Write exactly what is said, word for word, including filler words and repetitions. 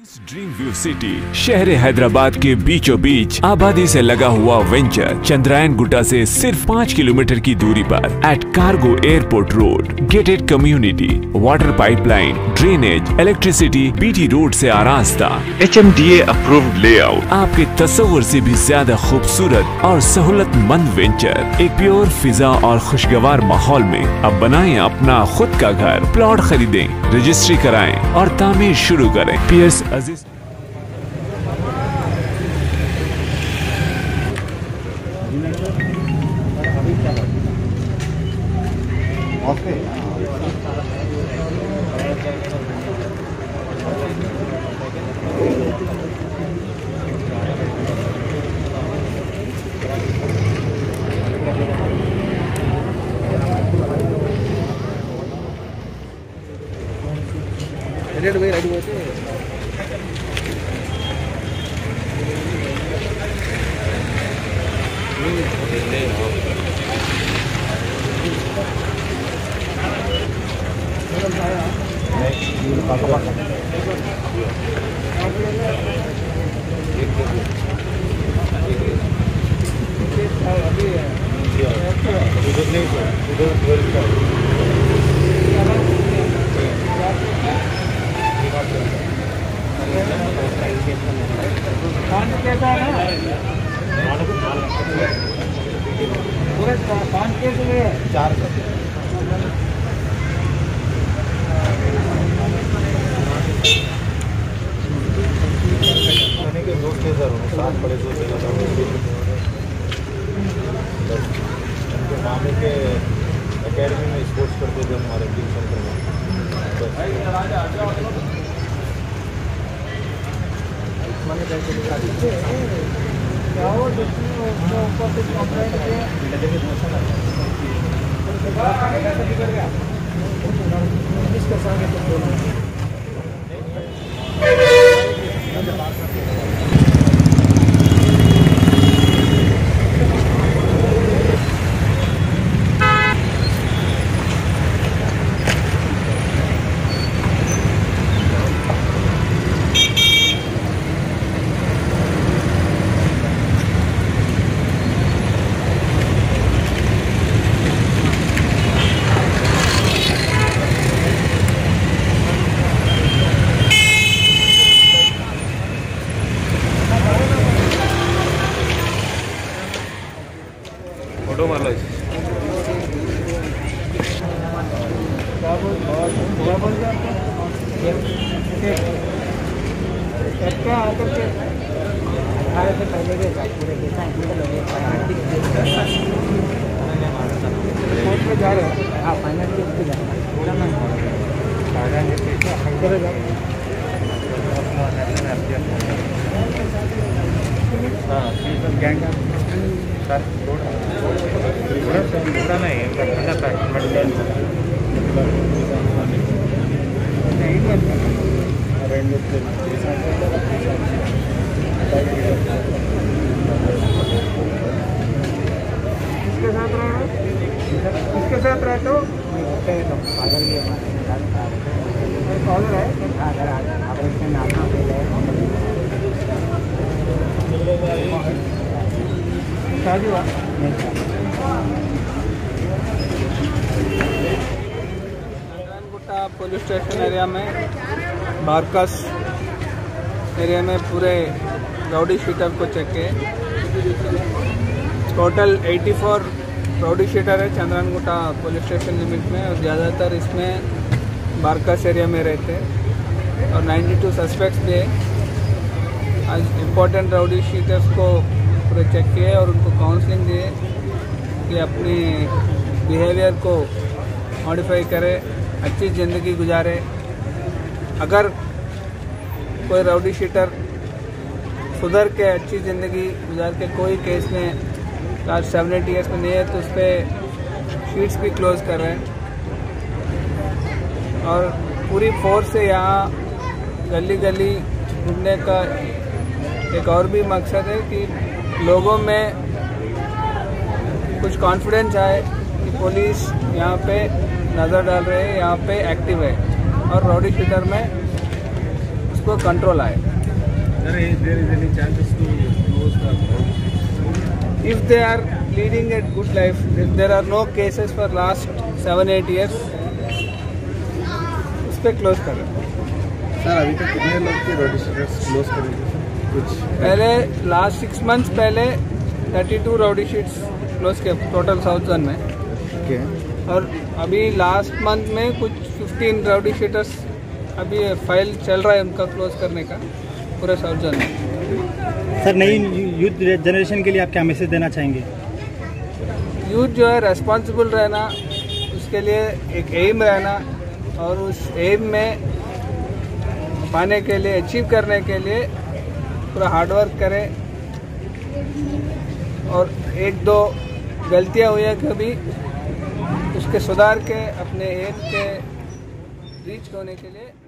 Dream view city शहर हैदराबाद के बीचों बीच आबादी से लगा हुआ वेंचर चंद्रायन गुट्टा से सिर्फ पाँच किलोमीटर की दूरी पर at cargo airport road, gated community, water pipeline, drainage, electricity, BT road से आरास्ता, H M D A approved layout, आपके तस्वर से भी ज्यादा खूबसूरत और सहूलतमंद वेंचर एक प्योर फिजा और खुशगवार माहौल में अब बनाएं अपना खुद का घर। प्लॉट खरीदें, रजिस्ट्री कराएं और तामीर शुरू करें। पीएस अजीज रेड भाई रेडी होते हैं पाँच के लिए चार के दो सर सात पड़े दो उनके मामे के एकेडमी में स्पोर्ट्स करते थे हमारे टीम सेंटर में। फोटो मार लो क्या आकर के अठारह से पहले के पूरे कोर्ट में जा रहे हो? हाँ फाइनल के उसके जा हाँ गैंग सर थोड़ा थोड़ा नहीं ठंडा पैक इसके साथ रहो इसके साथ रहते हो पागल भी हमारे कॉलर है ऑपरेशन आपका शादी हुआ Chandrayangutta police station area में बारकास एरिया में पूरे राउडी शीटर को चेक किए। टोटल चौरासी राउडी शीटर है Chandrayangutta police station limit में और ज़्यादातर इसमें बारकास एरिया में रहते हैं और बानवे सस्पेक्ट्स भी है। आज इम्पोर्टेंट राउडी शीटर्स को पूरे चेक किए और उनको काउंसलिंग दिए कि अपनी बिहेवियर को मॉडिफाई करें, अच्छी ज़िंदगी गुजारे। अगर कोई राउडी शीटर सुधर के अच्छी ज़िंदगी गुजार के कोई केस में लास्ट सेवेंटी ईयर्स में नहीं है तो उस पर शीट्स भी क्लोज कर रहे हैं और पूरी फोर्स से यहाँ गली गली घूमने का एक और भी मकसद है कि लोगों में कुछ कॉन्फिडेंस आए कि पुलिस यहाँ पे नज़र डाल रहे हैं, यहाँ पे एक्टिव है और राउडी शीटर में उसको कंट्रोल आए. If they are leading a good life, if there are no cases for last seven eight years, उस पे क्लोज कर रहे हैं. सर अभी तक कितने लोग के रोडी शीटर्स क्लोज करेंगे कुछ? पहले लास्ट सिक्स मंथ्स पहले thirty two rowdy sheets close किए टोटल साउथ जोन में. ओके. और अभी लास्ट मंथ में कुछ फिफ्टीन राउडी शीटर्स अभी फाइल चल रहा है उनका क्लोज करने का पूरे साउथ जोन में. सर नई यूथ जनरेशन के लिए आप क्या मैसेज देना चाहेंगे? यूथ जो है रेस्पॉन्सिबल रहना, उसके लिए एक एम रहना और उस एम में पाने के लिए, अचीव करने के लिए पूरा हार्डवर्क करें. और एक दो गलतियां हुई है कभी उसके सुधार के अपने एम के रीच होने के लिए